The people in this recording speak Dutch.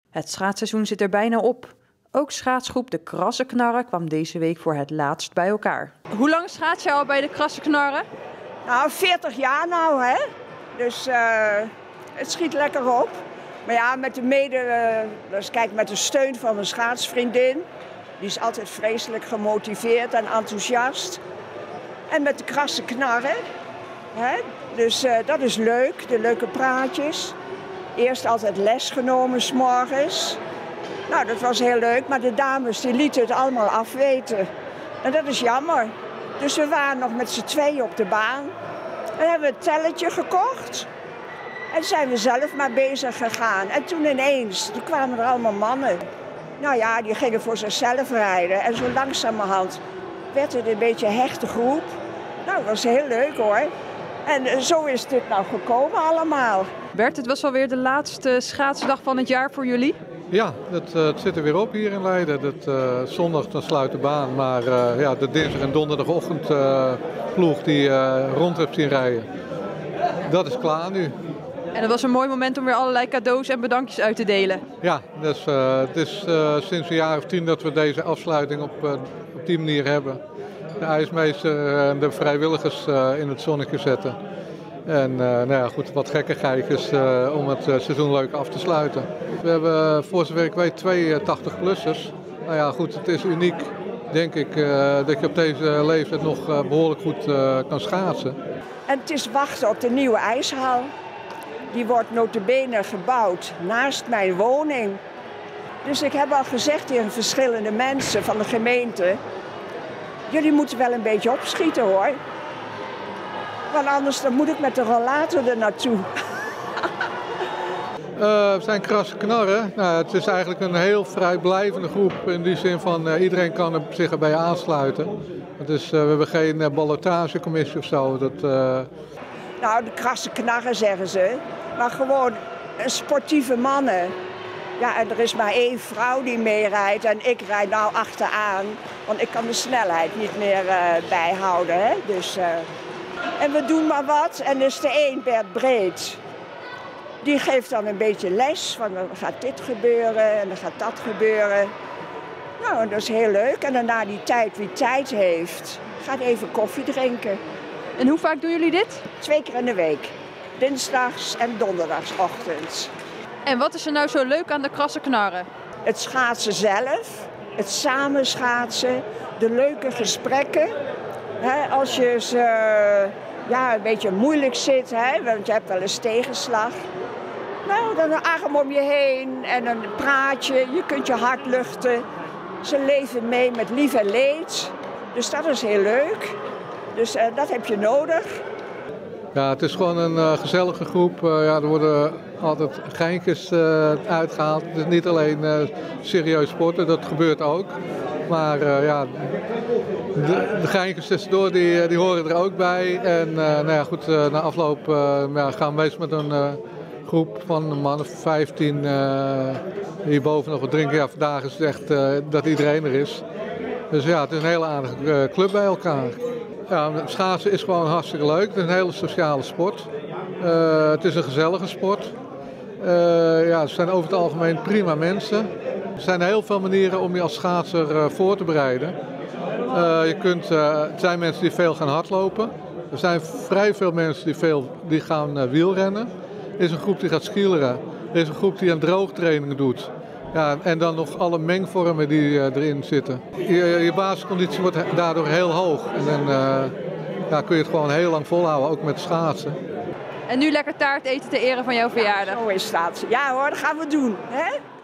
Het schaatsseizoen zit er bijna op. Ook schaatsgroep De Krassenknarren kwam deze week voor het laatst bij elkaar. Hoe lang schaats jij al bij De Krassenknarren? Nou, 40 jaar nou, hè. Dus het schiet lekker op. Maar ja, met de steun van mijn schaatsvriendin. Die is altijd vreselijk gemotiveerd en enthousiast. En met De Krassenknarren. Hè. Dus dat is leuk, de leuke praatjes. Eerst altijd les genomen 's morgens. Nou, dat was heel leuk, maar de dames die lieten het allemaal afweten. En dat is jammer. Dus we waren nog met z'n tweeën op de baan. Dan hebben we een telletje gekocht. En zijn we zelf maar bezig gegaan. En toen ineens, toen kwamen er allemaal mannen. Nou ja, die gingen voor zichzelf rijden. En zo langzamerhand werd het een beetje een hechte groep. Nou, dat was heel leuk hoor. En zo is dit nou gekomen allemaal. Bert, het was alweer de laatste schaatsdag van het jaar voor jullie? Ja, het zit er weer op hier in Leiden. Zondag dan sluit de baan, maar de dinsdag en donderdagochtend ploeg die rond heeft zien rijden. Dat is klaar nu. En het was een mooi moment om weer allerlei cadeaus en bedankjes uit te delen. Ja, dus, het is sinds een jaar of 10 dat we deze afsluiting op die manier hebben. De ijsmeester en de vrijwilligers in het zonnetje zetten. En goed, wat gekkigheid om het seizoen leuk af te sluiten. We hebben voor zover ik weet 2 80-plussers. Nou ja, goed, het is uniek, denk ik, dat je op deze leeftijd nog behoorlijk goed kan schaatsen. En het is wachten op de nieuwe ijshal. Die wordt nota bene gebouwd naast mijn woning. Dus ik heb al gezegd tegen verschillende mensen van de gemeente: jullie moeten wel een beetje opschieten hoor. Want anders dan moet ik met de rollator er naartoe. We zijn Krassenknarren. Nou, het is eigenlijk een heel vrijblijvende groep. In die zin van iedereen kan er zich erbij aansluiten. Dus we hebben geen ballotagecommissie of zo. Nou, de Krassenknarren zeggen ze. Maar gewoon sportieve mannen. Ja, en er is maar 1 vrouw die meerijdt en ik rijd nou achteraan. Want ik kan de snelheid niet meer bijhouden. Hè? Dus, en we doen maar wat. En dus de een, Bert Breed, die geeft dan een beetje les. Van dan gaat dit gebeuren en dan gaat dat gebeuren. Nou, en dat is heel leuk. En daarna die tijd, wie tijd heeft, gaat even koffie drinken. En hoe vaak doen jullie dit? 2 keer in de week. Dinsdags en donderdagochtends. En wat is er nou zo leuk aan De Krassenknarren? Het schaatsen zelf, het samen schaatsen, de leuke gesprekken. Hè, als je een beetje moeilijk zit, hè, want je hebt wel eens tegenslag. Nou, dan een arm om je heen en een praatje, je kunt je hart luchten. Ze leven mee met lief en leed, dus dat is heel leuk. Dus dat heb je nodig. Ja, het is gewoon een gezellige groep. Er worden altijd geintjes uitgehaald. Het is niet alleen serieus sporten, dat gebeurt ook. Maar de geintjes tussendoor die horen er ook bij. En na afloop gaan we meestal met een groep van een man of 15 hierboven nog wat drinken. Ja, vandaag is het echt dat iedereen er is. Dus ja, het is een hele aardige club bij elkaar. Ja, schaatsen is gewoon hartstikke leuk. Het is een hele sociale sport. Het is een gezellige sport. Ze zijn over het algemeen prima mensen. Er zijn heel veel manieren om je als schaatser voor te bereiden. Het zijn mensen die veel gaan hardlopen. Er zijn vrij veel mensen die gaan wielrennen. Er is een groep die gaat skileren. Er is een groep die aan droogtrainingen doet. Ja, en dan nog alle mengvormen die erin zitten. Je basisconditie wordt daardoor heel hoog. En dan kun je het gewoon heel lang volhouden, ook met schaatsen. En nu lekker taart eten ter ere van jouw verjaardag. Zo is dat. Ja hoor, dat gaan we doen. Hè?